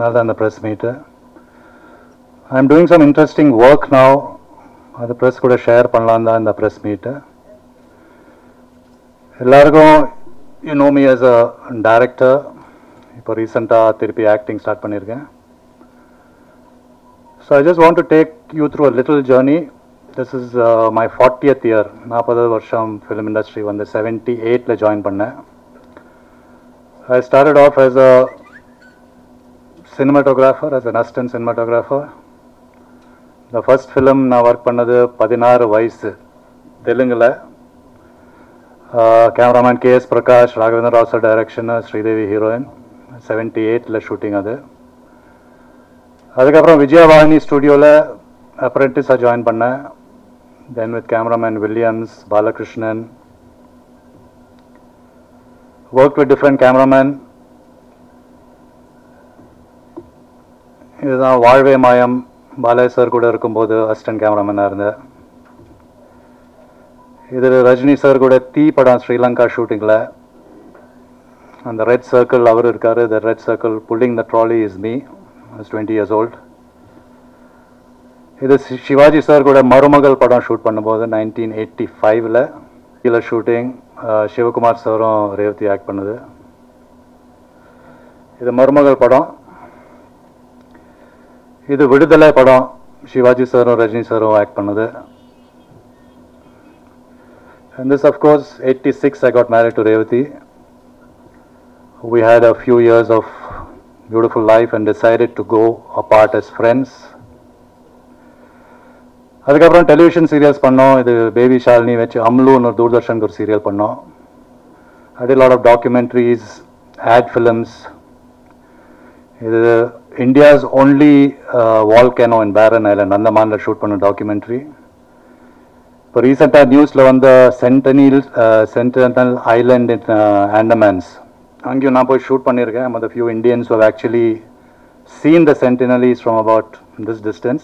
another the press meet. I'm doing some interesting work now. The press could share panlanda in the press meet. Ellargo, you know me as a director. இப்போ ரீசெண்டாக திருப்பி acting start பண்ணியிருக்கேன். So I just want to take you through a little journey. This is my 40th year. 40 வருஷம் film industry வந்து 78ல் join பண்ணேன். I started off as a cinematographer, as an assistant cinematographer. The first film நான் work பண்ணது 16 வயசு தெலுங்கில். Cameraman KS Prakash, Raghavendra Rao sir direction, Sridevi heroine. 78ல் shooting அது. அதுக்கப்புறம் விஜயவாகினி ஸ்டுடியோவில் அப்ரெண்டிஸாக ஜாயின் பண்ணேன். Then with cameraman Williams, Balakrishnan. Work with different cameraman. இதுதான் வாழ்வே மாயம். பாலாஜி சார் கூட இருக்கும்போது அசிஸ்டன்ட் கேமராமேனாக இருந்தேன். இது ரஜினி சார் கூட தீ படம் ஸ்ரீலங்கா ஷூட்டிங்கில் அந்த ரெட் சர்க்கிள் அவர் இருக்கார். The red circle pulling the trolley is me. I was 20 years old. இது சிவாஜி சார் கூட மருமகள் படம் ஷூட் பண்ணும்போது 1985ல் இதில் ஷூட்டிங். சிவகுமார் சாரும் ரேவதி ஆக்ட் பண்ணுது. இது மருமகள் படம். இது விடுதலை படம். சிவாஜி சாரும் ரஜினி சாரும் ஆக்ட் பண்ணுது. And this, of course, 86 I got married to Revati. We had a few years of beautiful life and decided to go apart as friends. அதுக்கப்புறம் டெலிவிஷன் சீரியல்ஸ் பண்ணோம். இது பேபி ஷாலினி வச்சு அம்லுன்னு ஒரு தூர்தர்ஷனுக்கு ஒரு சீரியல் பண்ணோம். I did a lot of documentaries, ad films. இது India's only volcano in Barren Island, அந்தமான்ல shoot பண்ண டாக்குமெண்ட்ரி. இப்போ ரீசெண்டாக நியூஸில் வந்த சென்டினல் ஐலண்ட் இன் ஆண்டமான்ஸ், அங்கேயும் நான் போய் ஷூட் பண்ணியிருக்கேன். I'm the few Indians who have actually seen the Sentinelese from about this distance.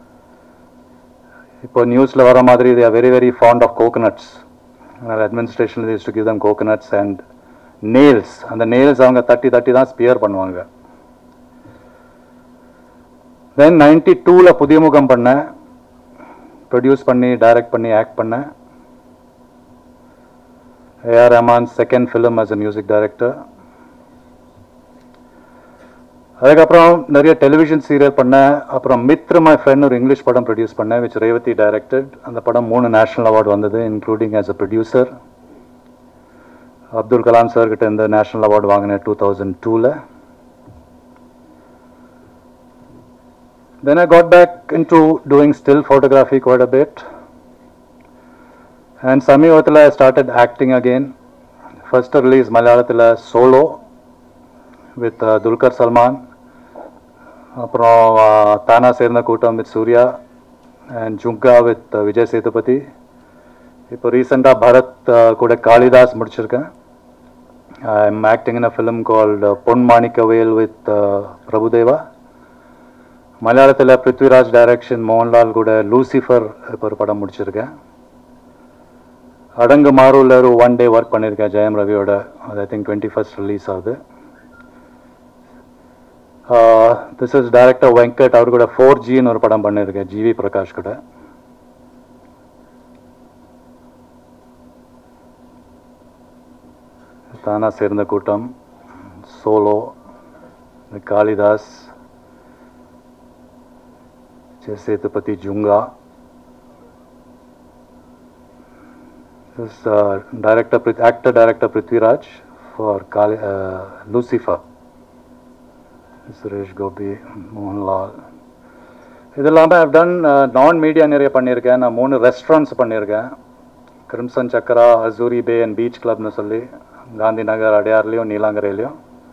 இப்போ நியூஸில் வர மாதிரி they are very very fond of coconuts. Administration used to give them coconuts and nails. அந்த nails அவங்க தட்டி தட்டி தான் ஸ்பியர் பண்ணுவாங்க. Then 92ல் புதிய முகம் பண்ணேன். ப்ரொடியூஸ் பண்ணி டைரக்ட் பண்ணி ஆக்ட் பண்ணேன். A.R. Rahman's second film as a music director. அதுக்கப்புறம் நிறைய டெலிவிஷன் சீரியல் பண்ணேன். அப்புறம் மித்ர மை ஃப்ரெண்ட் ஒரு இங்கிலீஷ் படம் ப்ரொடியூஸ் பண்ணேன், விச் ரேவதி டைரக்டட். அந்த படம் 3 நேஷனல் அவார்டு வந்தது, including as a producer. Abdul Kalam sir கிட்ட இந்த நேஷனல் அவார்டு வாங்கினேன் 2002ல். Then I got back into doing still photography quite a bit. And Samivathila I started acting again. First release Malayalatila Solo with Dulquer Salman. Aprom Tana Serna Kootam with Surya and Junka with Vijay Sethupathi. Ipo recent Bharat kuda Kalidas mudichirken. I am acting in a film called Pon Manikavelu with Prabhudeva. மலையாளத்தில் Prithviraj direction, Mohanlal கூட Lucifer இப்போ ஒரு படம் முடிச்சிருக்கேன். அடங்கு மாரூரில் ஒரு 1 day work பண்ணியிருக்கேன் ஜெயம் ரவியோட. அது ஐ திங்க் 21st ரிலீஸ் ஆகுது. This is director Venkat. அவர் கூட 4Gன்னு ஒரு படம் பண்ணியிருக்கேன் ஜிவி பிரகாஷ் கூட. Thaana Serndha Koottam, solo, Kalidas, Sethupathi, Junga. This actor director Prithviraj for Lucifer. Suresh Gopi, Mohanlal. இதெல்லாமே I've done non-media நிறைய பண்ணியிருக்கேன். நான் 3 ரெஸ்டாரண்ட்ஸ் பண்ணியிருக்கேன். Crimson Chakra, Azuri bay and beach கிளப்னு சொல்லி காந்தி நகர், அடையார்லேயும் நீலாங்கரையிலையும்.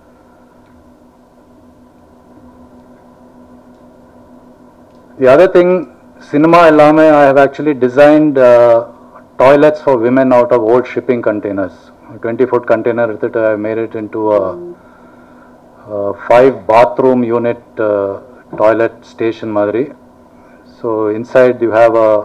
The other thing, cinema illame, I have actually designed toilets for women out of old shipping containers. A 20-foot container, I have made it into a 5 bathroom unit toilet station madri. So inside you have a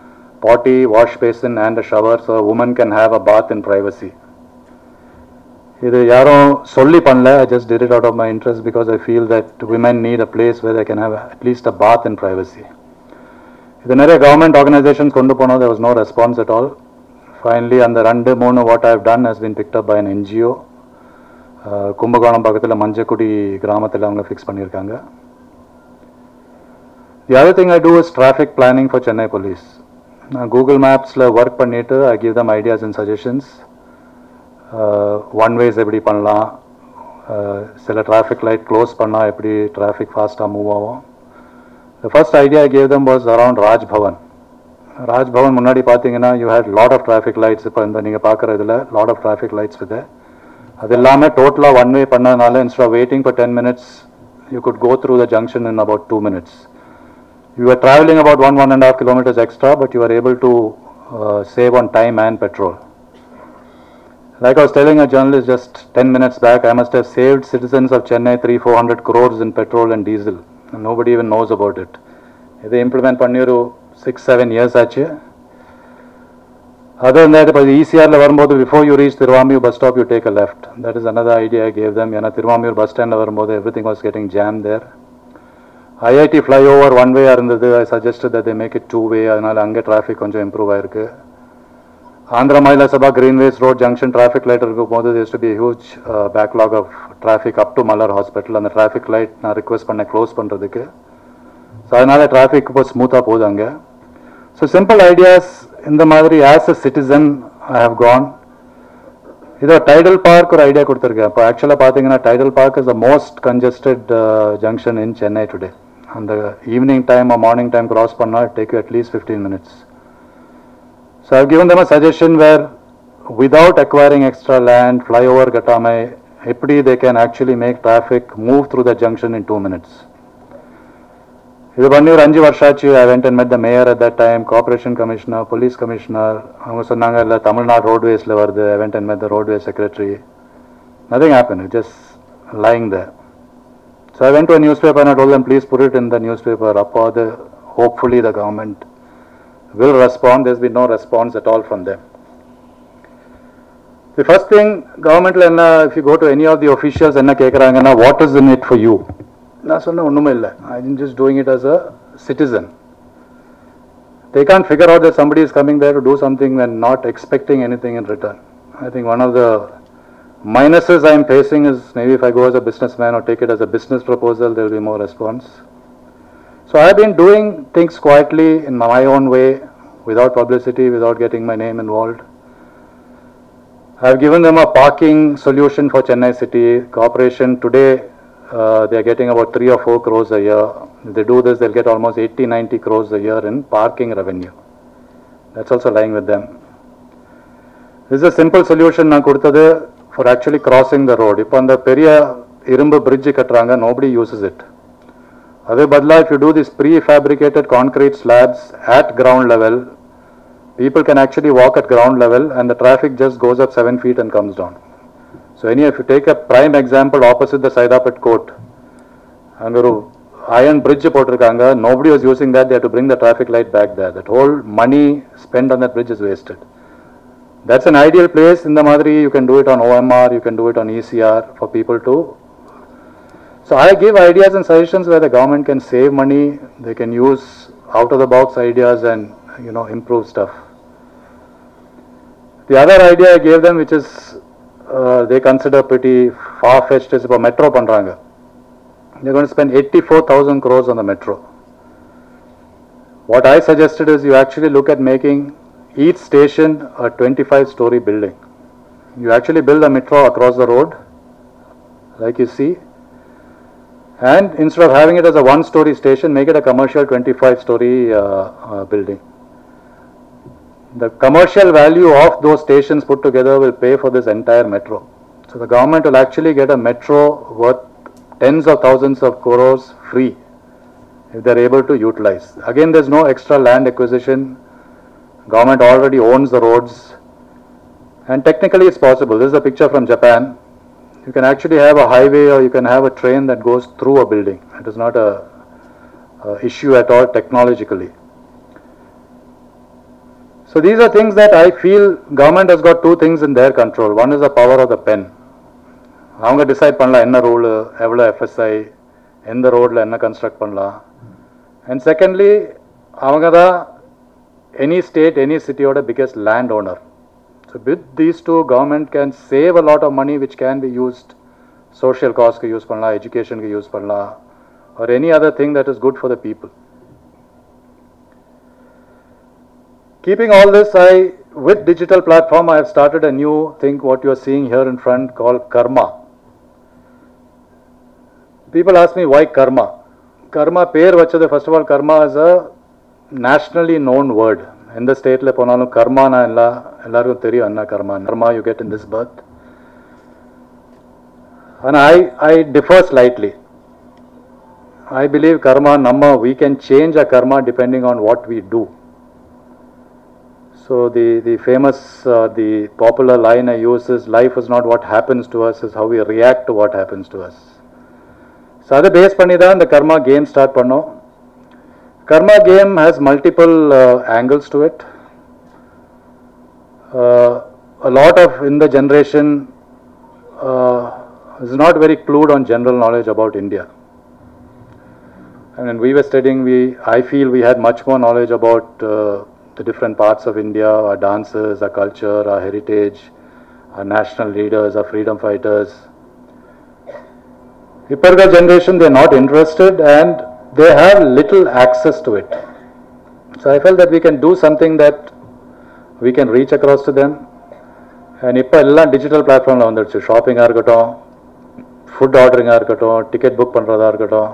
potty, wash basin and a shower, so a woman can have a bath in privacy. இது யாரும் சொல்லி பண்ணல. I just did it out of my interest because I feel that women need a place where they can have at least a bath in privacy. இது நிறைய government organizations கொண்டு போனோம். There was no response at all. Finally, அந்த 2-3 what I have done has been picked up by an NGO. Kumbakonam பக்கத்தில் மஞ்சக்குடி கிராமத்தில் அவங்க fix பண்ணியிருக்காங்க. The other thing I do is traffic planning for Chennai police. நான் Google மேப்ஸில் work பண்ணிவிட்டு I give them ideas and suggestions. One ways எப்படி பண்ணலாம், சில டிராஃபிக் லைட் க்ளோஸ் பண்ணால் எப்படி டிராஃபிக் ஃபாஸ்ட்டாக மூவ் ஆகும். The first idea I gave them was around Raj Bhavan. Raj Bhavan முன்னாடி பார்த்தீங்கன்னா you had lot of traffic lights. இப்போ இந்த நீங்கள் பார்க்குற இதில் lot of traffic lights with it. அது இல்லாமல் டோட்டலாக ஒன் வே பண்ணதுனால instead of waiting for 10 minutes you could go through the junction in about 2 minutes. You were traveling about 1.5 kilometers extra, but you were able to save on time and petrol. Like I was telling a journalist just 10 minutes back, I must have saved citizens of Chennai 300-400 crores in petrol and diesel. And nobody even knows about it. They implement பண்ணி ஒரு 6-7 years ஆச்சு. Other than that, இப்போ ECRல வரும்போது before you reach Tiruvamiyur bus stop, you take a left. That is another idea I gave them. ஏன்னா Tiruvamiyur bus standல வரும்போது everything was getting jammed there. IIT flyover one way இருந்தது. I suggested that they make it 2-way. அதனால அங்கே traffic கொஞ்சம் improve ஆயிருக்கு. Andhra Mahila Sabha Greenways Road Junction traffic light இருக்கும்போது there used to be a huge backlog of traffic up to Mallar Hospital. அந்த traffic light நான் request பண்ண close பண்ணுறதுக்கு. So அதனால டிராஃபிக் இப்போ ஸ்மூத்தாக போகுது அங்கே. ஸோ சிம்பிள் ஐடியாஸ் இந்த மாதிரி as a citizen I have gone. இதோ டைடல் பார்க் ஒரு ஐடியா கொடுத்துருக்கேன். இப்போ ஆக்சுவலாக பார்த்தீங்கன்னா Tidel park is the most congested junction in Chennai today. அந்த evening time morning time cross பண்ணால் take you at least 15 minutes. So I have given them a suggestion where without acquiring extra land, flyover Gatamai, eppadi they can actually make traffic move through the junction in 2 minutes. Idu panni or 5 varshachu. I went and met the mayor at that time, corporation commissioner, police commissioner. Avanga sonnanga illa Tamil Nadu roadways la varudhu. I went and met the roadway secretary. Nothing happened. It just lying there. So I went to a newspaper and I told them, please put it in the newspaper. Hopefully the government will respond. There's been no response at all from them. The first thing, government if you go to any of the officials, what is in it for you? I'm just doing it as a citizen. They can't figure out that somebody is coming there to do something and not expecting anything in return. I think one of the minuses I'm facing is maybe if I go as a businessman or take it as a business proposal, there will be more response. So I have been doing things quietly in my own way, without publicity, without getting my name involved. I have given them a parking solution for Chennai City Corporation. Today, they are getting about 3 or 4 crores a year. If they do this, they'll get almost 80-90 crores a year in parking revenue. That's also lying with them. This is a simple solution நான் கொடுத்தது for actually crossing the road. இப்போ அந்த பெரிய இரும்பு bridge கட்டுறாங்க, nobody uses it. அதே பதிலா if you do these prefabricated concrete slabs at ground level, people can actually walk at ground level and the traffic just goes up 7 feet and comes down. So if you take a prime example opposite the Saidapet court, and ஒரு iron bridge போட்டிருக்காங்க, nobody was using that. They had to bring the traffic light back there. That whole money spent on that bridge is wasted. That's an ideal place. In the Madri, you can do it on OMR, you can do it on ECR for people to. So I give ideas and suggestions where the government can save money. They can use out of the box ideas and improve stuff. The other idea I gave them, which is they consider pretty far-fetched, is about metro pandranga. They're going to spend 84,000 crores on the metro. What I suggested is you actually look at making each station a 25-story building. You actually build a metro across the road, like you see, and instead of having it as a 1-story station, make it a commercial 25-story building. The commercial value of those stations put together will pay for this entire metro. So the government will actually get a metro worth tens of thousands of crores free if they're able to utilize. Again, there's no extra land acquisition. Government already owns the roads, and technically it's possible. This is a picture from Japan. You can actually have a highway or you can have a train that goes through a building. It is not a issue at all technologically. So these are things that I feel government has got 2 things in their control. One is the power of the pen. அவங்க decide பண்ணலாம் என்ன rule, எவ்வளோ FSI, எந்த ரோடில் என்ன construct பண்ணலாம். And secondly, அவங்க தான் எனி ஸ்டேட், எனி சிட்டியோட biggest land owner. So with these two, government can save a lot of money which can be used social காஸ்ட்க்கு யூஸ் பண்ணலாம், எஜுகேஷனுக்கு யூஸ் பண்ணலாம், or any other thing that is good for the people. Keeping all this, with digital platform, I have started a new thing, what you are seeing here in front, called Karma. People ask me why Karma. Karma, pair vachade, first of all, Karma is a nationally known word. In the state le ponalum Karma na ellarku theriyum anna Karma. Karma you get in this birth. And I differ slightly. I believe Karma namma, we can change our Karma depending on what we do. So the famous, the popular line I use is, life is not what happens to us, is how we react to what happens to us. So அதை base பண்ணி தான் இந்த Karma game start பண்ணோம். Karma game has multiple angles to it. A lot of in the generation is not very clued on general knowledge about India. And when we were studying, I feel we had much more knowledge about the different parts of India, our dances, our culture, our heritage, our national leaders, our freedom fighters. Ipparga generation, they are not interested and they have little access to it. So I felt that we can do something that we can reach across to them. And இப்ப எல்லாம் digital பிளாட்ஃபார்ம்ல வந்துடுச்சு. ஷாப்பிங்காக இருக்கட்டும், food ஆர்டரிங்காக இருக்கட்டும், ticket book பண்ணுறதா இருக்கட்டும்.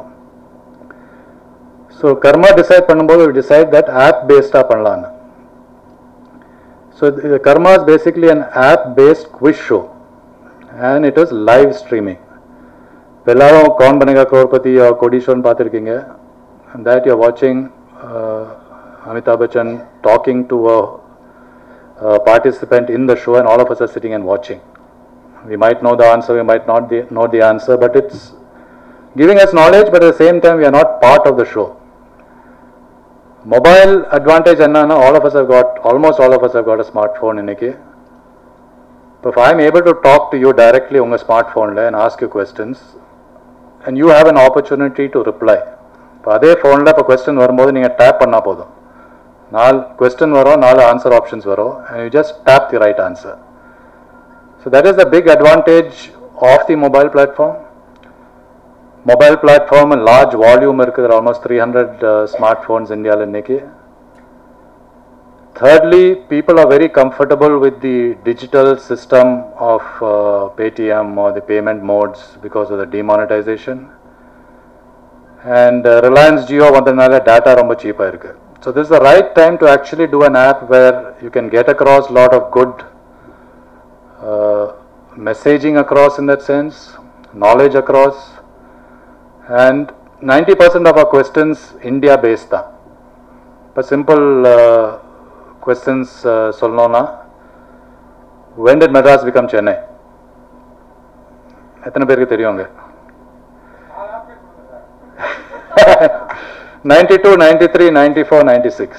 So Karma decide பண்ணும்போது we decide that app based பண்ணலான்னு. So the Karma is basically an app based quiz show and it is live streaming. எல்லாரும் கவுன் பண்ணுங்க crorepati or Kodishwaran பார்த்திருக்கீங்க. And that you are watching Amitabh Bachchan talking to a participant in the show and all of us are sitting and watching. We might know the answer, we might not know the answer, but it's giving us knowledge, but at the same time we are not part of the show. Mobile advantage enna, almost all of us have got a smartphone inniki. If I am able to talk to you directly on a smartphone and ask you questions, and you have an opportunity to reply. If adhe phone la question varumbodhu neenga tap panna podum. 4 question varum, 4 answer options varum, and you just tap the right answer. So that is the big advantage of the mobile platform. Mobile platform and large volume irukku, there are almost 300 smartphones in India inniki. Thirdly, people are very comfortable with the digital system of Paytm or the payment modes because of the demonetization. And Reliance Jio vandanaala data romba cheap ah irukku. So this is the right time to actually do an app where you can get across lot of good messaging across, in that sense, knowledge across. And 90% of our questions India based tha. But simple questions solnona, when did Madras become Chennai? எத்தனை பேருக்கு தெரியுங்க? 92, 93, 94, 96.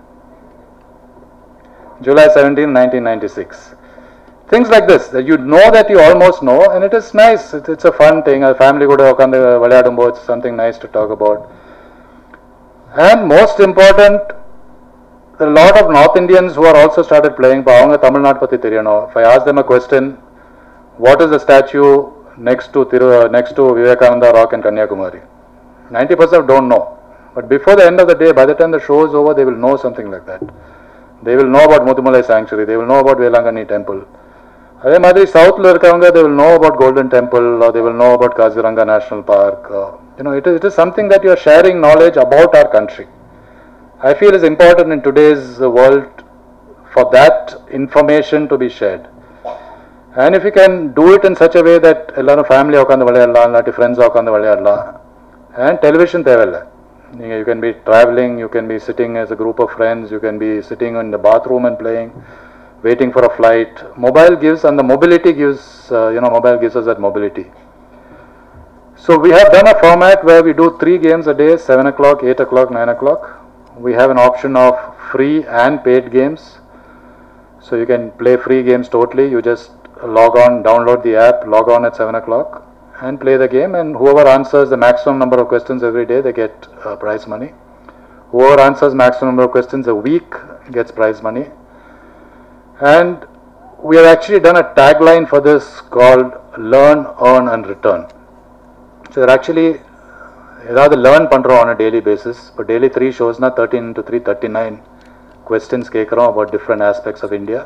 July 17, 1996. Things like this, that you know that you almost know, and it is nice. It's a fun thing. A family kuda ukkandu vilayadumbo, it's something nice to talk about. And most important, there are a lot of North Indians who are also started playing. Avanga Tamil Nadu patti theriyano. If I ask them a question, what is the statue next to Vivekananda Rock in Kanyakumari? 90% don't know. But before the end of the day, by the time the show is over, they will know something like that. They will know about Muthumalai Sanctuary. They will know about Velangani Temple. அதே மாதிரி சவுத்தில் இருக்கவங்க, they will know about Golden Temple or they will know about Kaziranga National Park. It is something that you are sharing knowledge about our country. I feel it's important in today's world for that information to be shared. And if you can do it in such a way that எல்லாரும் ஃபேமிலியாக உட்காந்து விளையாடலாம், இல்லாட்டி ஃப்ரெண்ட்ஸாக உட்காந்து விளையாடலாம். And television தேவையில்லை. You can be traveling, you can be sitting as a group of friends, you can be sitting in the bathroom and playing, waiting for a flight. Mobile gives, and the mobility gives, mobile gives us that mobility. So we have done a format where we do 3 games a day, 7 o'clock, 8 o'clock, 9 o'clock. We have an option of free and paid games. So you can play free games totally. You just log on, download the app, log on at 7 o'clock and play the game, and whoever answers the maximum number of questions every day, they get prize money. Whoever answers maximum number of questions a week gets prize money. And we have actually done a tagline for this called Learn, Earn and Return. So they're actually ஏதாவது learn பண்ணுறோம் on a daily basis. இப்போ daily 3 shows na 13 into 3, 39 questions கேட்குறோம் about different aspects of India.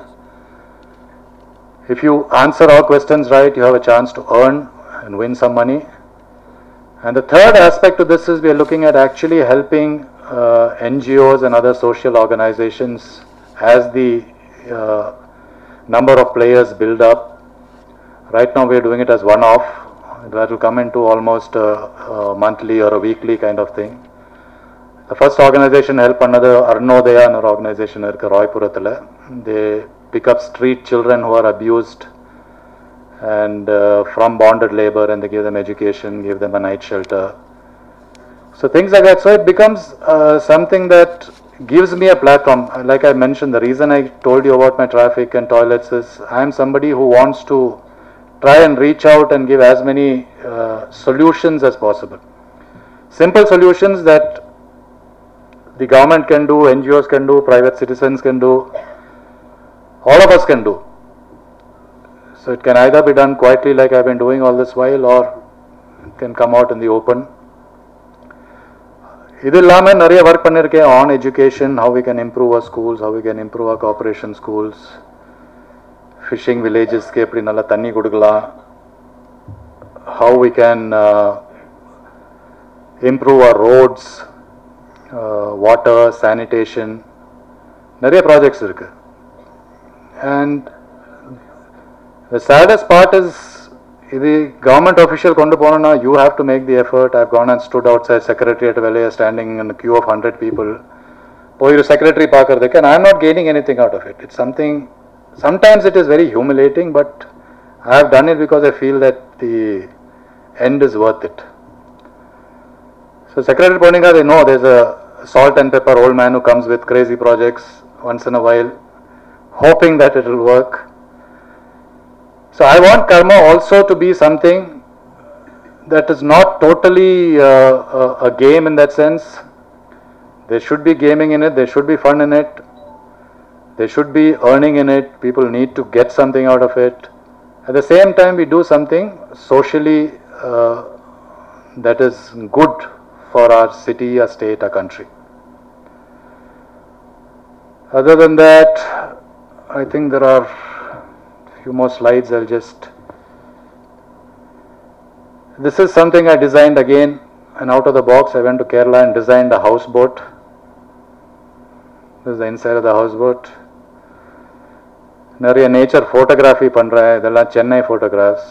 If you answer all questions right, you have a chance to earn and win some money. And the third aspect to this is we are looking at actually helping NGOs and other social organizations as the number of players build up. Right now we are doing it as one-off. That will come into almost a monthly or a weekly kind of thing. The first organization help another Arnodaya, another organization irukku Roypurathila. They pick up street children who are abused and from bonded labor, and they give them education, give them a night shelter. So things like that. So it becomes something that gives me a platform. Like I mentioned, the reason I told you about my traffic and toilets is I am somebody who wants to try and reach out and give as many solutions as possible. Simple solutions that the government can do, NGOs can do, private citizens can do, all of us can do. So it can either be done quietly like I've been doing all this while, or it can come out in the open. இது இல்லாமல் நிறைய work பண்ணியிருக்கேன் on education, how we can improve our schools, how we can improve our corporation schools, fishing villages க்கு எப்படி நல்லா தண்ணி கொடுக்கலாம், how we can improve our roads, water, sanitation, நிறைய projects இருக்கு. And the saddest part is இது government official கொண்டு போனோம்னா you have to make the effort. I've gone and stood outside secretariat Velaya standing in a queue of 100 people. போயிரு secretary பார்க்கறதுக்கு, and I'm not gaining anything out of it. It's something, sometimes it is very humiliating, but I have done it because I feel that the end is worth it. So secretary Poninga, they know there's a salt and pepper old man who comes with crazy projects once in a while, hoping that it will work. So I want karma also to be something that is not totally a game in that sense. There should be gaming in it, there should be fun in it, there should be earning in it. People need to get something out of it. At the same time, we do something socially that is good for our city, our state, our country. Other than that, I think there are few more slides. I'll just, this is something I designed again, and out of the box I went to Kerala and designed a houseboat. This is the inside of the houseboat. நிறைய nature photography பண்ணுறேன், இதெல்லாம் Chennai photographs.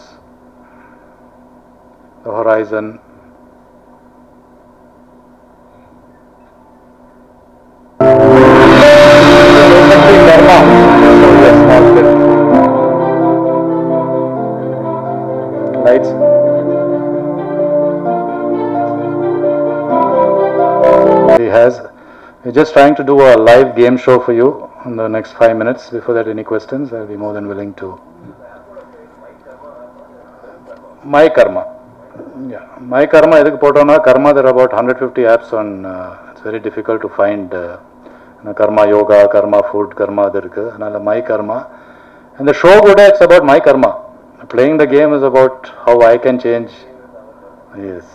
The horizon. Lights. We're just trying to do a live game show for you in the next 5 minutes. Before that, any questions? I'll be more than willing to. My Karma. Yeah, My Karma. Edhukku potona Karma. There are about 150 apps on. It's very difficult to find Karma Yoga, Karma Food, Karma adirukku. Anala My Karma. And the show today, it's about my karma. Playing the game is about how I can change. Yes.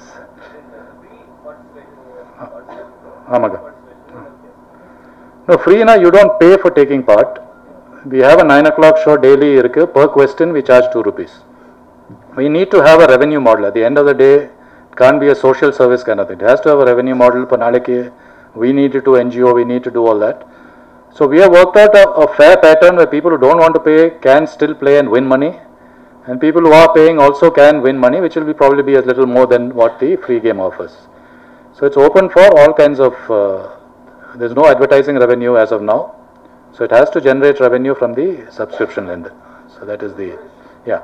Amaga. No, free na, you don't pay for taking part. We have a 9 o'clock show daily. Per question we charge 2 rupees. We need to have a revenue model. At the end of the day, it can't be a social service kind of thing. It has to have a revenue model. We need to do NGO, we need to do all that. So we have worked out a fair pattern where people who don't want to pay can still play and win money. And people who are paying also can win money, which will probably be a little more than what the free game offers. So it's open for all kinds of, there's no advertising revenue as of now. So it has to generate revenue from the subscription lender. So that is the, yeah.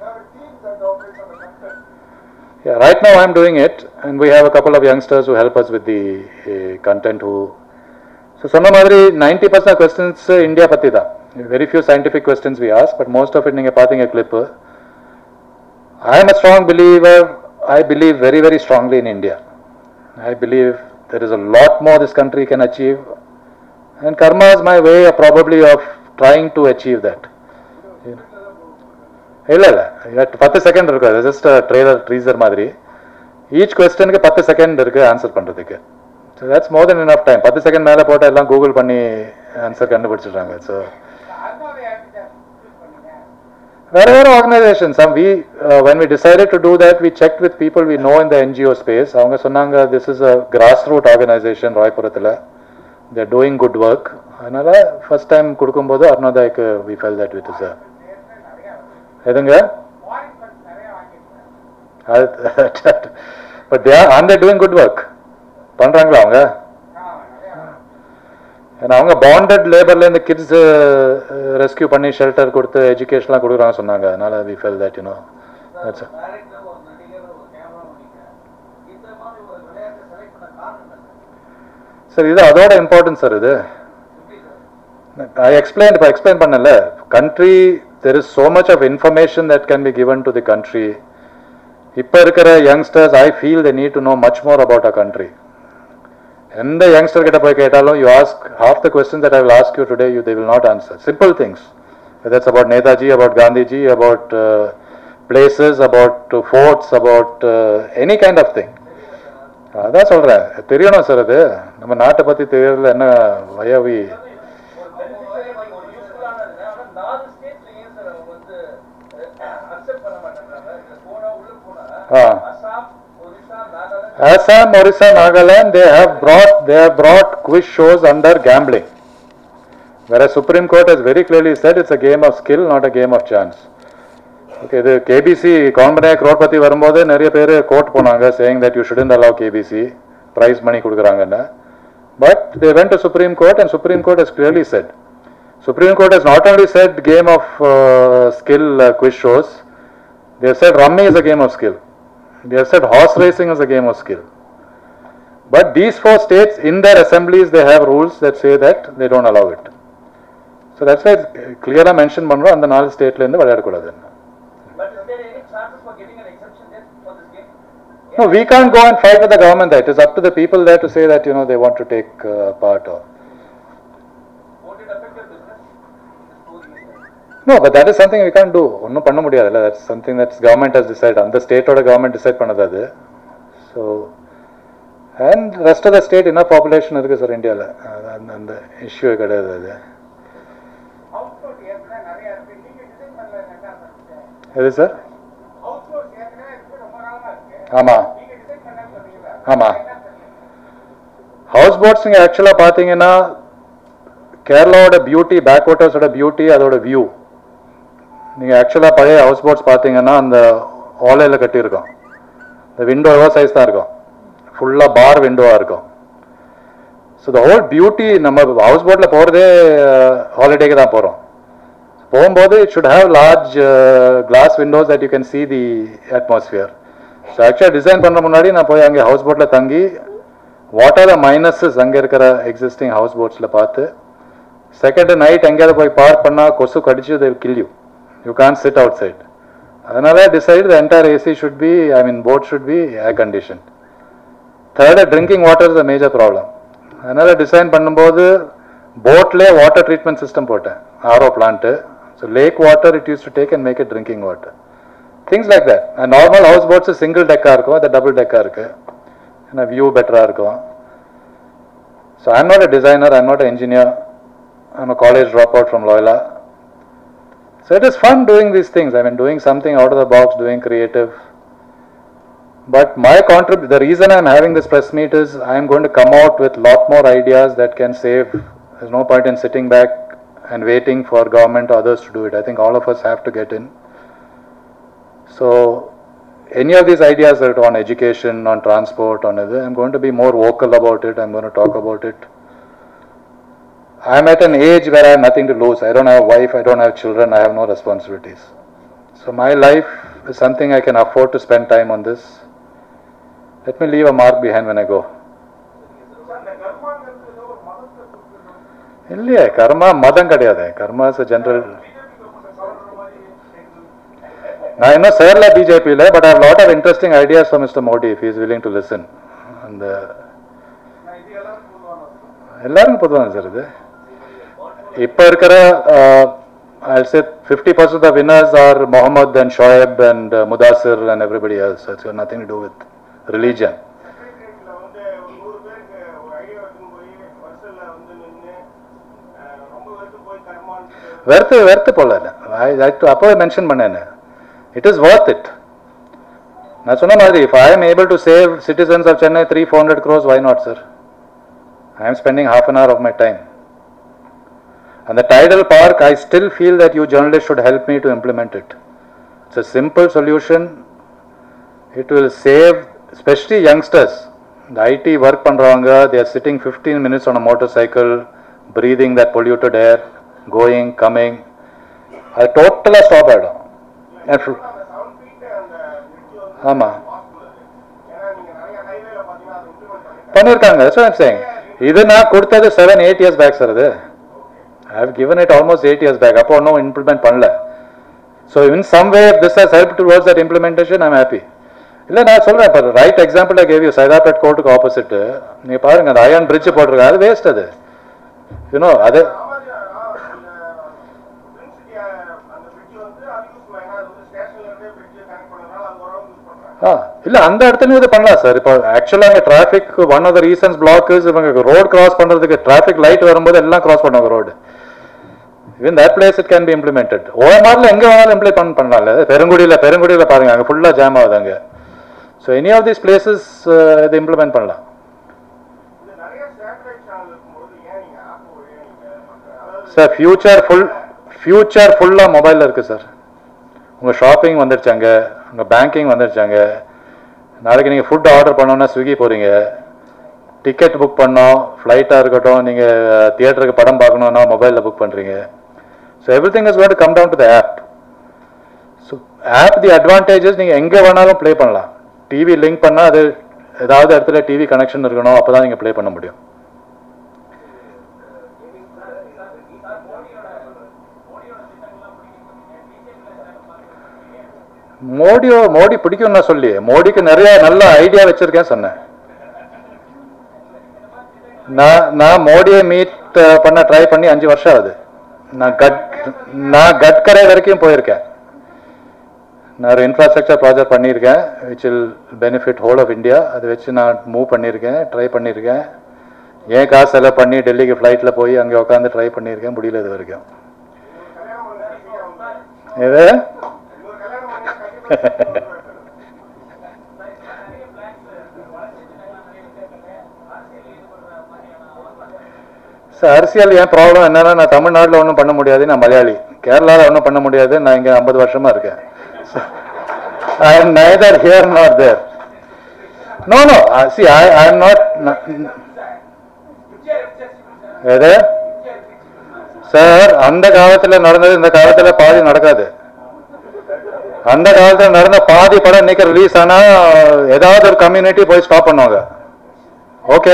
Yeah, right now I'm doing it, and we have a couple of youngsters who help us with the content who, so some of 90% questions India Patida. Very few scientific questions we ask, but most of it you see a clip. I am a strong believer. I believe very, very strongly in India. I believe there is a lot more this country can achieve, and karma is my way of probably of trying to achieve that. ಇಲ್ಲ 10 second இருக்கு, just trailer teaser மாதிரி. Each கொஸ்டனுக்கு 10 second இருக்கு answer பண்றதுக்கு. So that's more then enough time. 10 second மேலே போட்டால் எல்லாம் Google பண்ணி ஆன்சர் கண்டுபிடிச்சிடுறாங்க. ஸோ வேறு வேறு organisation when we decided to do that, we checked with people we know in the NGO space. அவங்க சொன்னாங்க this is a grassroots organization ராய்புரத்தில், they are doing good work. அதனால ஃபர்ஸ்ட் டைம் கொடுக்கும்போது அருணோதயக்கு we felt that it is a எதுங்க but they are doing good work பண்றாங்களா அவங்க? ஏன்னா அவங்க பாண்டட் லேபர்ல இருந்து கிட்ஸ் ரெஸ்கியூ பண்ணி ஷெல்டர் கொடுத்து எஜுகேஷன்லாம் கொடுக்குறாங்க சொன்னாங்க. அதனால we felt that that's sir இது அதோட இம்பார்ட்டன்ஸ் சார். இது எக்ஸ்பிளைன் பண்ணல. Country there is so much of information that can be given to the country. இப்போ இருக்கிற youngsters, I feel they need to know much more about our country. எந்த youngster கிட்ட போய் கேட்டாலும் you ask half the questions that I will ask you today, they will not answer. Simple things, whether it's about Netaji, about Gandhiji, about places, about forts, about any kind of thing. அதான் சொல்றேன், தெரியணும் sir. அது நம்ம நாட்டை பத்தி தெரியல. என்ன வயவி Assam, Orissa, Nagaland, they have brought quiz shows under gambling, whereas Supreme Court has very clearly said it's a game of skill, not a game of chance. Okay, the KBC Konbane Crorepati varumbodhu nariya peru court ponanga saying that you shouldn't allow KBC, prize money kudukranga, but they went to Supreme Court and Supreme Court has clearly said. Supreme Court has not only said game of skill quiz shows, they have said rummy is a game of skill. They have said horse racing is a game of skill. But these 4 states, in their assemblies, they have rules that say that they don't allow it. So that's why it's clearly mentioned பண்றோம் அந்த 4 ஸ்டேட்ல இருந்து விளையாட கூடாது. But is there any chances for getting an exemption there for this game? No, we can't go and fight with the government. It is up to the people there to say that they want to take part. Won't it affect your business? No, but that is something we can't do. ஒன்றும் பண்ண முடியாதுல்ல. That's something that government has decided. அந்த ஸ்டேட்டோட government decide பண்ணது அது. So and rest of the state என்ன population இருக்குது sir இந்தியாவில், அந்த இஷ்யூ கிடையாது அது. எது சார்? ஆமாம் ஆமாம். ஹவுஸ் போட்ஸ் நீங்கள் ஆக்சுவலாக பார்த்தீங்கன்னா கேரளாவோட பியூட்டி, பேக் வாட்டர்ஸோட பியூட்டி, அதோட வியூ. நீங்கள் ஆக்சுவலாக பழைய ஹவுஸ் போட்ஸ் பார்த்தீங்கன்னா அந்த ஓலையில் கட்டியிருக்கோம். இந்த விண்டோ எவ்வளோ சைஸ் தான் இருக்கும், ஃபுல்லாக பார் விண்டோவாக இருக்கும். ஸோ த ஹோல் பியூட்டி, நம்ம ஹவுஸ் போட்டில் போகிறதே ஹாலிடேக்கு தான் போகிறோம். போகும்போது it should have large glass windows that you can see the atmosphere. So ஆக்சுவலாக டிசைன் பண்ணுற முன்னாடி நான் போய் அங்கே ஹவுஸ் போட்டில் தங்கி வாட் ஆர் த மைனஸஸ் அங்கே இருக்கிற எக்ஸிஸ்டிங் ஹவுஸ் போட்ஸில் பார்த்து, செகண்ட் நைட் எங்கேயாவது போய் பார்க் பண்ணால் கொசு கடிச்சு they will kill you. You can't sit outside. அதனால decide the entire AC should be, boat should be air conditioned. Third, drinking water is a major problem. அதனால design பண்ணும்போது போட்லேயே வாட்டர் ட்ரீட்மெண்ட் சிஸ்டம் போட்டேன், RO plant. So lake water it used to take and make it drinking water. Things like that. And normal house boats single decker இருக்கும், அது double decker இருக்கு, and view better இருக்கும். So I'm not a designer, I'm not an engineer, I'm a college dropout from Loyola. So it is fun doing these things. Doing something out of the box, doing creative. But my the reason I'm having this press meet is I'm going to come out with lot more ideas that can save. There's no point in sitting back and waiting for government or others to do it. I think all of us have to get in. So any of these ideas that on education, on transport, on other, I'm going to be more vocal about it. I'm going to talk about it. I'm at an age where I have nothing to lose. I don't have a wife, I don't have children, I have no responsibilities. So my life is something I can afford to spend time on this. Let me leave a mark behind when I go. இல்லையே கர்மா மதம் கிடையாது. Karma is general. நான் இன்னும் சேரல பிஜேபியில், but I have lot of interesting ideas for mister Modi if is willing to listen. அந்த எல்லாருக்கும் பொதுவாங்க sir இது. இப்போ இருக்கிற I'll say 50% of the winners are Mohammed and Shoaib and Mudassir and everybody else. It's got nothing to do with religion. வெறுத்து போல அப்போவே mention பண்ணேன். It is worth it. நான் சொன்ன மாதிரி if I am able to save citizens of Chennai 300-400 crores, why not, sir? I am spending half an hour of my time. And the tidal park, I still feel that you journalists should help me to implement it. It's a simple solution. It will save, especially youngsters. The IT work pandravanga, they are sitting 15 minutes on a motorcycle, breathing that polluted air, going, coming. I totally stop it. ஆமா பண்ணிருக்காங்க. That's what I'm saying. இது நான் கொடுத்தது 7-8 years back, sir. I have given it almost 8 years back. அப்போ ஒன்றும் implement பண்ணல. So in some way, if this has helped towards that implementation, I'm happy. இல்லை நான் சொல்கிறேன், இப்போ right example I gave you. Saidapet கோர்ட்டுக்கு ஆப்போசிட்டு நீங்கள் பாருங்கள், அந்த அயன் பிரிட்ஜ் போட்டிருக்காங்க. அது வேஸ்ட். அது யூனோ அது இல்லை அந்த இடத்துலையும் இது பண்ணலாம் சார். இப்போ ஆக்சுவலாக அங்கே traffic one of the reasons block is இவங்க ரோடு கிராஸ் பண்ணுறதுக்கு டிராஃபிக் லைட் வரும்போது எல்லாம் கிராஸ் பண்ணுவாங்க road. Even that place it can be implemented. OMRல எங்க வேணாலும் இம்ப்ளிமெண்ட் பண்ணலாம்ல. பெருங்குடியில பாருங்க, அங்க ஃபுல்லா ஜாம் ஆகுது அங்க. So any of these places இதை இம்ப்ளிமெண்ட் பண்ணலாம். சார் ஃபியூச்சர் ஃபுல்லா மொபைல்ல இருக்கு சார். உங்க ஷாப்பிங் வந்துருச்சாங்க, உங்க பேங்கிங் வந்துருச்சாங்க. நாளைக்கு நீங்க ஃபுட் ஆர்டர் பண்ணோம்னா ஸ்விக்கி போறீங்க, டிக்கெட் புக் பண்ணோம், ஃப்ளைட்டாக இருக்கட்டும், நீங்கள் தியேட்டருக்கு படம் பார்க்கணுன்னா மொபைலில் புக் பண்ணுறீங்க. So everything is going to come down to the app. So of the advantages நீங்கள் எங்கே வேணாலும் ப்ளே பண்ணலாம். டிவி லிங்க் பண்ணால் அது ஏதாவது இடத்துல டிவி கனெக்ஷன் இருக்கணும், அப்போ தான் நீங்கள் ப்ளே பண்ண முடியும். மோடி பிடிக்கும் நான் சொல்லி, மோடிக்கு நிறைய நல்ல ஐடியா வச்சிருக்கேன் சொன்னேன். நான் மோடியை மீட் பண்ண ட்ரை பண்ணி 5 வருஷம் ஆகுது. நான் கட்கரை வரைக்கும் போயிருக்கேன். நான் ஒரு இன்ஃப்ராஸ்ட்ரக்சர் ப்ராஜெக்ட் பண்ணியிருக்கேன் which will benefit whole of India. அதை வச்சு நான் மூவ் பண்ணியிருக்கேன், ட்ரை பண்ணியிருக்கேன். ஏன் காசு செலவு பண்ணி டெல்லிக்கு ஃப்ளைட்டில் போய் அங்கே உட்காந்து ட்ரை பண்ணியிருக்கேன், முடியல இது வரைக்கும். எது அரசியல் ஏன் ப்ராப்ளம் என்னன்னா, நான் தமிழ்நாட்டில் ஒன்றும் பண்ண முடியாது, நான் மலையாளி. கேரளாவில் ஒன்றும் பண்ண முடியாது, நான் இங்கே 50 வருஷமா இருக்கேன். I am neither here nor there. No, see, I am not. எது சார், அந்த காலத்தில் நடந்தது இந்த காலத்தில் பாதி நடக்காது. அந்த காலத்தில் நடந்த பாதி படம் இன்னைக்கு ரிலீஸ் ஆனால் ஏதாவது ஒரு கம்யூனிட்டி போய் ஸ்டாப் பண்ணுவாங்க. ஓகே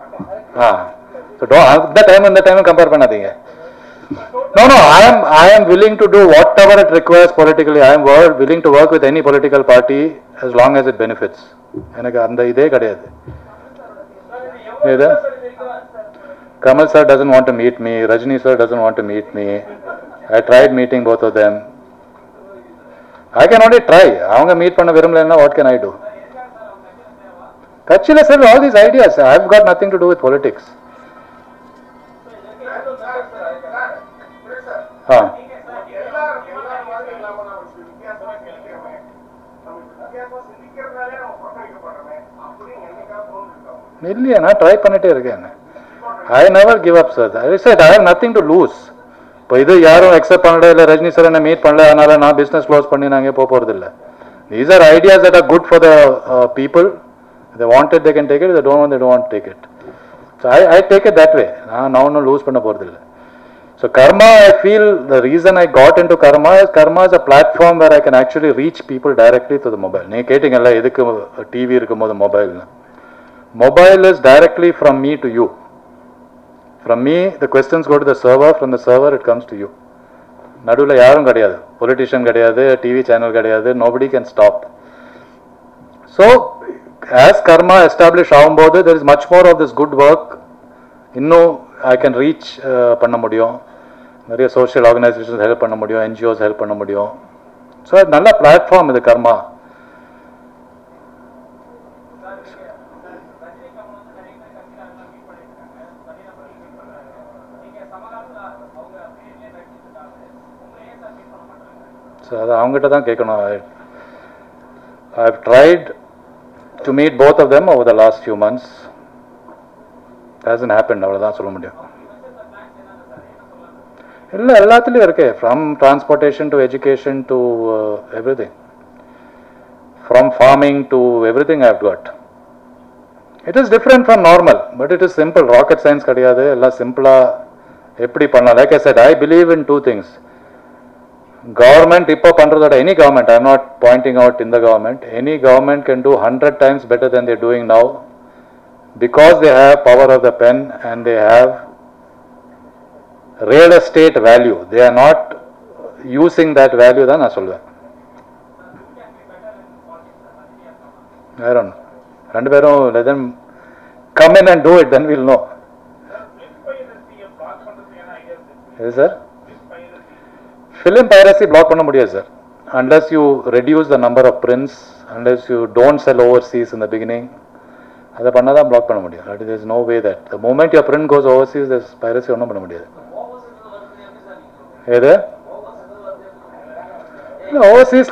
அந்த டைம் கம்பேர் பண்ணாதீங்க. No, I am willing to do whatever it requires politically. I am willing to work with any political party as long as it benefits. எனக்கு அந்த இதே கிடையாது. Kamal sir doesn't want to meet me. Rajni sir doesn't want to meet me. I tried meeting both of them. I can only try. அவங்க meet பண்ண விரும்பலன்னா what can I do? கட்சியில் sir all these ideas. I have got nothing to do with politics. இல்லையா, நான் try பண்ணிட்டே இருக்கேன். I never give up, sir. I said I have nothing to lose. இப்போ இது யாரும் அக்செப்ட் பண்ணல, இல்லை ரஜினி சார் என்ன மீட் பண்ணல, அதனால நான் பிஸ்னஸ் க்ளோஸ் பண்ணி நாங்கள் போக போகிறது இல்லை. These are ideas that are good for the people. They want it, they can take it. They don't want, they don't want to take it. So I take it that way. நான் ஒன்றும் loose பண்ண போகிறது இல்லை. So karma, I feel the reason I got into karma is a platform where I can actually reach people directly to the mobile. நீங்க கேட்டீங்கல்ல எதுக்கு TV இருக்கும்போது mobile is directly from me to you. From me, the questions go to the server, from the server it comes to you. நடுவில் யாரும் கிடையாது, politician கிடையாது, TV channel கிடையாது, nobody can stop. So, as karma establish ஆகும்போது, there is much more of this good work. இன்னும் I can reach பண்ண முடியும், நிறைய social organizations help பண்ண முடியும், NGOs help பண்ண முடியும். So, அது நல்ல பிளாட்ஃபார்ம் இது கர்மா. So, அது அவங்ககிட்ட தான் கேட்கணும். I have tried to meet both of them over the last few months. It hasn't happened. அவ்வளவுதான் சொல்ல முடியும். இல்லை, எல்லாத்துலேயும் இருக்கு. From transportation to education to everything. From farming to everything I have got. It is different from normal, but it is simple. Rocket science கிடையாது. எல்லாம் சிம்பிளா எப்படி பண்ணலாம். Like I said, I believe in two things. Government இப்போ பண்றதோட, any government, I am not pointing out in the government, any government can do 100 times better than they are doing now because they have power of the pen and they have real estate value. They are not using that value தான் நான் சொல்வேன். I don't know. ரெண்டு பேரும் let them come in and do it, then we'll know. Yes sir. Film piracy block பண்ண முடியாது sir, unless you reduce the number of prints, unless you don't sell overseas in the beginning. அதை பண்ணால் தான் block பண்ண முடியும். There is no way that the moment your print goes overseas, there's piracy ஒன்றும் பண்ண முடியாது. எது overseas?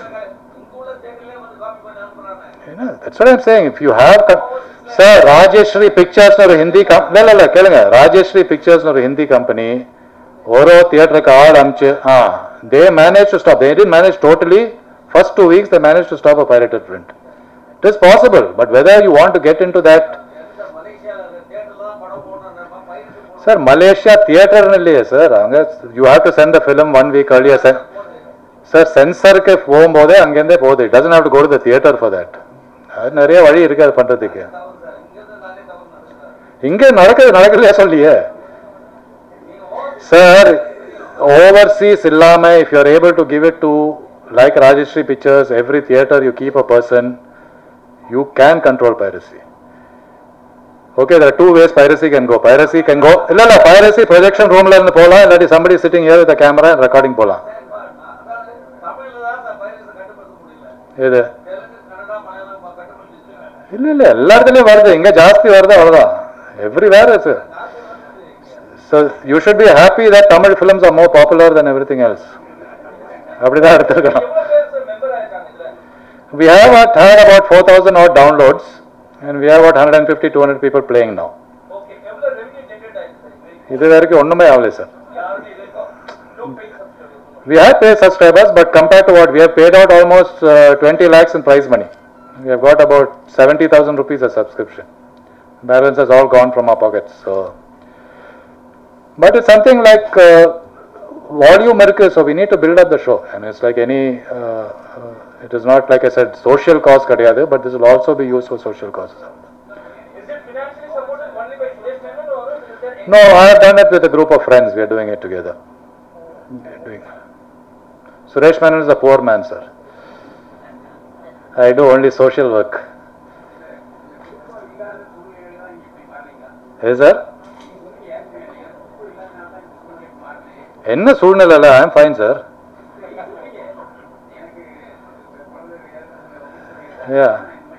That's what I'm saying. If you have sir, Rajeshri Pictures ஒரு ஹிந்தி இல்லை கேளுங்க, Rajeshri Pictures ஒரு ஹிந்தி கம்பெனி ஒரு தியேட்டருக்கு ஆள் அமிச்சு they managed to stop. They didn't manage totally. First 2 weeks they managed to stop a pirated print. It is possible, but whether you want to get into that. Sir, Malaysia theater இல்லையே sir, அங்கே you have to send the film 1 week earlier. Sir, சென்சருக்கு போகும்போதே அங்கேருந்தே போகுது. It doesn't have to go to the theater for that. அது நிறைய வழி இருக்கு அது பண்றதுக்கு. இங்கே நடக்கலையா சொல்லியே sir. Overseas illama, if you are able to give it to like Rajeshri Pictures, every theater you keep a person, you can control piracy. Okay, there are two ways piracy can go. Piracy can go, illa piracy projection room la irundhu pola, illa somebody sitting here with a camera and recording pola. Edu illa elladhilum varudhu, inga jaasti varudhu avladha, everywhere is. So you should be happy that Tamil films are more popular than everything else. அப்படிதான் எடுத்துக்கலாம். We have had about 4,000 odd downloads and we have about 150-200 people playing now. இது வரைக்கும் ஒண்ணுமே ஆகலை sir. We have paid subscribers, but compared to what we have paid out almost 20 lakhs in prize money. We have got about 70,000 rupees as subscription. Balance has all gone from our pockets. So. But it's something like volume irukku, so we need to build up the show, and it's like any it is not like I said social cause kadiyadu, but this will also be used for social causes. Is it financially supported only by Suresh Menon or is there any? No, I have done it with a group of friends. We are doing it together. Suresh Menon is a poor man, sir. I do only social work. Yes sir. என்ன சூழ்நிலை? I am fine sir. Yeah.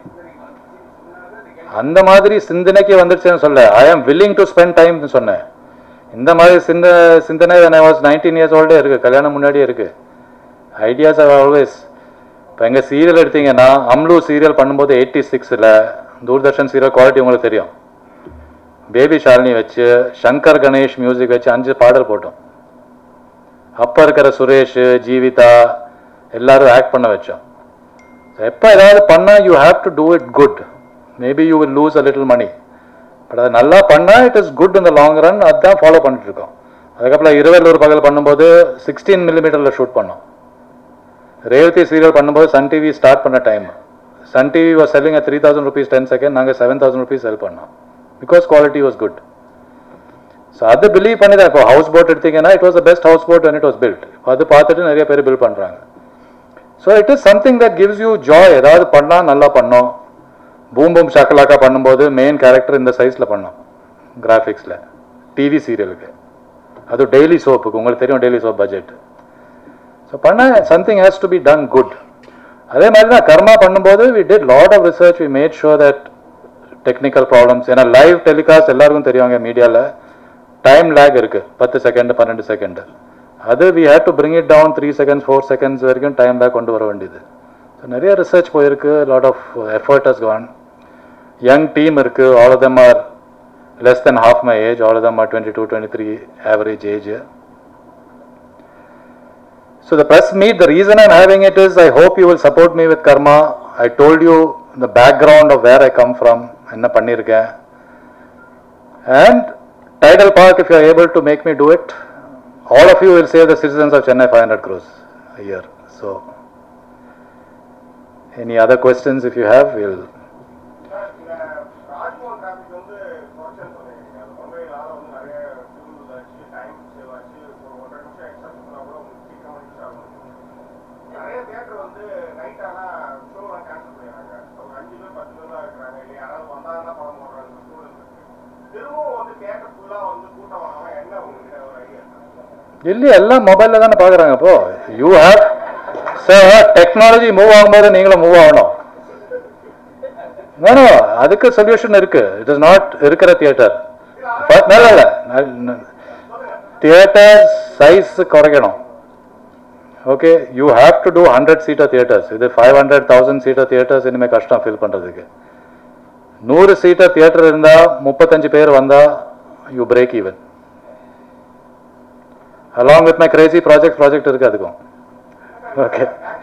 அந்த மாதிரி சிந்தனைக்கு வந்துருச்சுன்னு சொல்ல, I am willing to spend time சொன்னேன். இந்த மாதிரி சிந்தனை when I was 19 years old இருக்கு, கல்யாணம் முன்னாடியே இருக்கு. Ideas are always. இப்போ எங்கள் சீரியல் எடுத்தீங்கன்னா, அம்லு சீரியல் பண்ணும்போது 86ல் தூர்தர்ஷன் சீரியல் குவாலிட்டி உங்களுக்கு தெரியும். பேபி ஷாலினி வச்சு சங்கர் கணேஷ் மியூசிக் வச்சு 5 பாடல் போட்டோம். அப்போ இருக்கிற சுரேஷ், ஜீவிதா எல்லாரும் ஆக்ட் பண்ண வச்சோம். எப்போ ஏதாவது பண்ணால் you have to do it good. Maybe you will lose a little money, but அது நல்லா பண்ணால் it is good in the long run. அதுதான் ஃபாலோ பண்ணிட்டு இருக்கோம். அதுக்கப்புறம் 21 பகல் பண்ணும்போது 16 mm ஷூட் பண்ணோம். ரேவதி சீரியல் பண்ணும்போது சன் டிவி ஸ்டார்ட் பண்ண time, Sun TV was selling at 3,000 rupees 10 seconds, நாங்கள் 7,000 rupees செல் பண்ணோம். Because quality was good. So அது பிலீவ் பண்ணி தான் இப்போ ஹவுஸ் போட் எடுத்தீங்கன்னா it was the best house boat when it was built. அது பார்த்துட்டு நிறைய பேர் பில்ட் பண்ணுறாங்க. So it is something that gives you joy. ஏதாவது பண்ணால் நல்லா பண்ணோம். பூம் பூம் ஷக்கலாக்கா பண்ணும்போது மெயின் கேரக்டர் இந்த சைஸில் பண்ணோம் கிராஃபிக்ஸில் டிவி சீரியலுக்கு. அது டெய்லி சோப்புக்கு உங்களுக்கு தெரியும் டெய்லி சோப் பட்ஜெட். ஸோ பண்ண something has to be done good. அதே மாதிரி தான் கர்மா பண்ணும்போது we did lot of research. We made sure that technical problems, ஏன்னா லைவ் டெலிகாஸ்ட் எல்லாருக்கும் தெரியுவாங்க மீடியாவில் டைம் லேக் இருக்குது 10 செகண்ட் 12 செகண்ட். அது we had to bring it down 3 seconds 4 seconds வரைக்கும் டைம் லேக் கொண்டு வர வேண்டியது. ஸோ நிறைய ரிசர்ச் போயிருக்கு. Lot of effort has Khan. Young team இருக்குது. All of them are less than half my age. All of them are 22, 23 average age. So the press meet, the reason I'm having it is I hope you will support me with Karma. I told you the background of where I come from. Enna pannirken. And Tidal Park, if you are able to make me do it, all of you will save the citizens of Chennai 500 crores a year. So any other questions if you have, we'll இல்லை எல்லாம் மொபைலில் தானே பார்க்குறாங்க. இப்போ you have sir technology move ஆகும்போது நீங்களும் move ஆகணும். வேணும், அதுக்கு சொல்யூஷன் இருக்கு. இட் இஸ் நாட் இருக்கிற தியேட்டர் இல்லை தியேட்டர் சைஸ் குறைக்கணும். Okay, you have to do 100-seater theatres. இது 500,000-seater தியேட்டர்ஸ் இனிமேல் கஷ்டம் ஃபில் பண்ணுறதுக்கு. 100-seater தியேட்டர் இருந்தால் 35 பேர் வந்தால் you break even. along with my crazy project இருக்கு அதுக்கும். ஓகே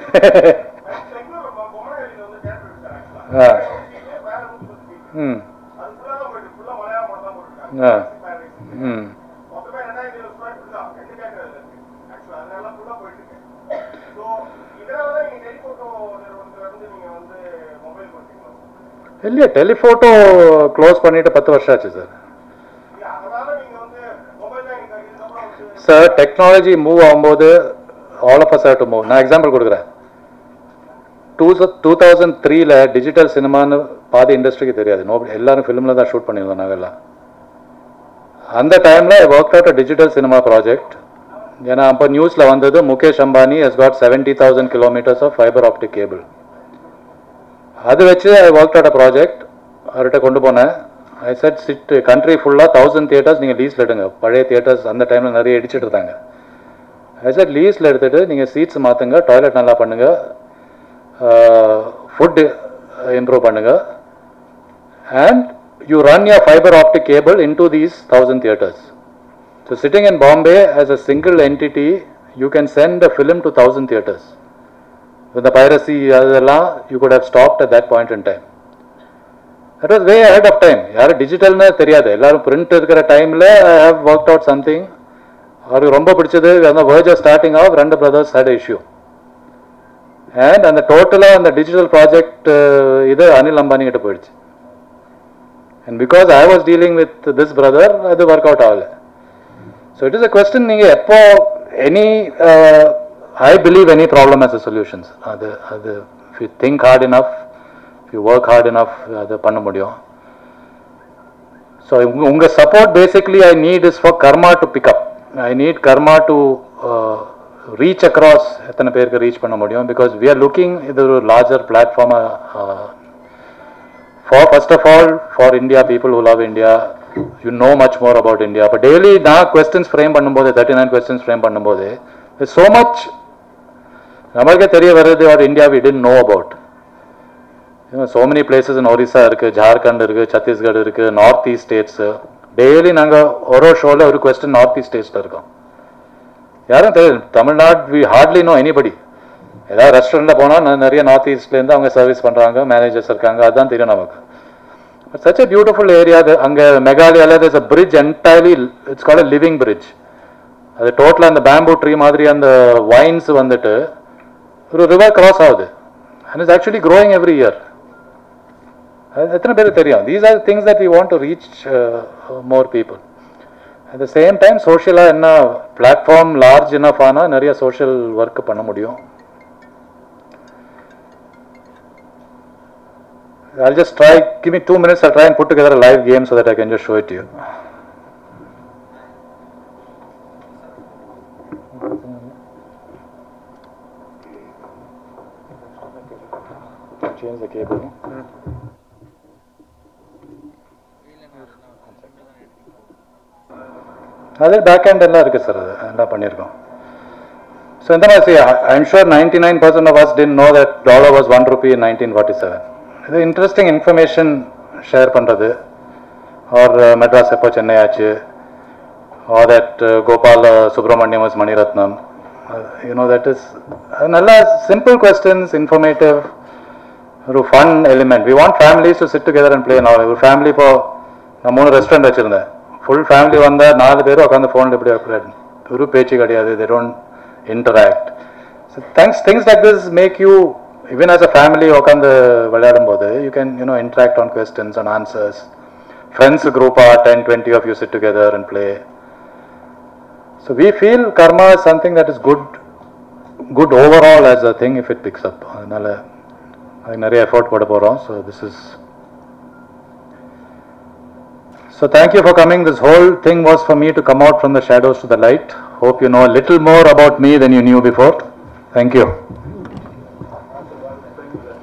இல்லையா டெலிஃபோட்டோ க்ளோஸ் பண்ணிட்டு 10 வருஷம் ஆச்சு சார். சார் டெக்னாலஜி மூவ் ஆகும்போது all of us have to move. நான் எக்ஸாம்பிள் கொடுக்குறேன். 2003 டிஜிட்டல் சினிமான்னு பாதி இண்டஸ்ட்ரிக்கு தெரியாது. எல்லாரும் ஃபிலிமில் தான் ஷூட் பண்ணியிருந்தோம் நாங்கள்லாம். அந்த டைமில் I work out a digital cinema project. ஏன்னா அப்போ நியூஸில் வந்தது Mukesh Ambani has got 70,000 kilometers of fibre optic cable. அது வச்சு I work out a project. அவர்கிட்ட கொண்டு போனேன். ஐ செட் சிட் கண்ட்ரி ஃபுல்லாக 1000 தியேட்டர்ஸ் நீங்கள் லீஸில் எடுங்க. பழைய தியேட்டர்ஸ் அந்த டைமில் நிறைய அடிச்சுட்டு இருந்தாங்க. ஐ செட் லீஸில் எடுத்துகிட்டு நீங்கள் சீட்ஸ் மாற்றுங்க, டாய்லெட் நல்லா பண்ணுங்கள், ஃபுட்டு இம்ப்ரூவ் பண்ணுங்கள், and you run your fibre optic cable into these 1000 theatres. So sitting in Bombay as a single entity you can send a film to 1000 theatres. இந்த பைரசி அதெல்லாம் you could have stopped at that point in time. That was way ahead of time. யாரும் டிஜிட்டல்னு தெரியாது. எல்லாரும் print இருக்கிற டைமில் I how work out something. அவருக்கு ரொம்ப பிடிச்சது அந்த verge of starting of 2 brothers had issue. And அந்த டோட்டலாக அந்த டிஜிட்டல் ப்ராஜெக்ட் இது அனில் அம்பானி கிட்ட போயிடுச்சு. And because I was dealing with this brother அது ஒர்க் அவுட் ஆகலை. So it is a question. நீங்கள் எப்போ any I believe any problem as a solutions. அது if you think hard enough, if you work hard enough, அது பண்ண முடியும். So உங்கள் support basically I need is for karma to pick up. I need karma to reach across. எத்தனை பேருக்கு reach பண்ண முடியும்? Because we are looking இது ஒரு லார்ஜர் பிளாட்ஃபார்மாக for first of all for India people who love India. You know much more about India. அப்போ daily நான் questions frame பண்ணும்போது 39 questions ஃப்ரேம் பண்ணும்போது ஸோ மச் நம்மளுக்கே தெரிய வருது are India we didn't know about. so many places in Orissa இருக்கு, ஜார்க்கண்ட் இருக்கு, சத்தீஸ்கர் இருக்கு, நார்த் ஈஸ்ட் ஸ்டேட்ஸு. டெய்லி நாங்கள் ஒரு ஷோவில் ஒரு கொஸ்டின் நார்த் ஈஸ்ட் ஸ்டேட்ஸில் இருக்கோம். யாரும் தெரியாது. Tamil Nadu we hardly know anybody. ஏதாவது ரெஸ்டாரண்ட்டில் போனால் நிறைய நார்த் ஈஸ்ட்லேருந்து அவங்க சர்வீஸ் பண்ணுறாங்க, மேனேஜர்ஸ் இருக்காங்க, அதுதான் தெரியும் நமக்கு. But such a beautiful area. அங்கே மெகாலயாவில் there's a bridge entirely, it's called a living bridge. அது டோட்டலாக அந்த பேம்பூ ட்ரீ மாதிரி அந்த வைன்ஸ் வந்துட்டு ஒரு ரிவர் கிராஸ் ஆகுது. and it's actually growing every year. எத்தனை பேருக்கு தெரியும்? These are things that we want to reach more people. At the same time, social என்ன platform large enough ஆனா நிறைய social work பண்ண முடியும். I'll just try, give me 2 minutes, I'll try and put together a live game so that I can just show it to you. Change the cable. அதே back end எல்லாம் இருக்கு sir, அது எல்லாம் பண்ணியிருக்கோம். So இந்த மாதிரி I am sure 99% of us didn't know that dollar was 1 rupee in 1947. இது interesting information share பண்ணுறது, ஆர் மெட்ராஸ் எப்போ சென்னை ஆச்சு, or that Gopal Subramaniam was Mani Ratnam, you know that is நல்ல சிம்பிள் கொஸ்டின்ஸ், இன்ஃபர்மேட்டிவ், ஒரு fun element. We want families to sit together and play. நான் ஒரு family இப்போ நான் 3 ரெஸ்டாரண்ட் வச்சுருந்தேன், ஃபுல் ஃபேமிலி வந்தால் 4 பேரும் உட்காந்து ஃபோனில் எப்படி உட்காந்து ஒரு பேச்சு கிடையாது, they don't interact. So things like this make you even as a family உட்காந்து விளையாடும் போது you can interact on questions and answers. Friends group are 10-20 of you sit together and play. So we feel karma is something that is good overall as a thing if it picks up. அதனால அது நிறைய effort போட போகிறோம். So thank you for coming. This whole thing was for me to come out from the shadows to the light. Hope you know a little more about me than you knew before. Thank you.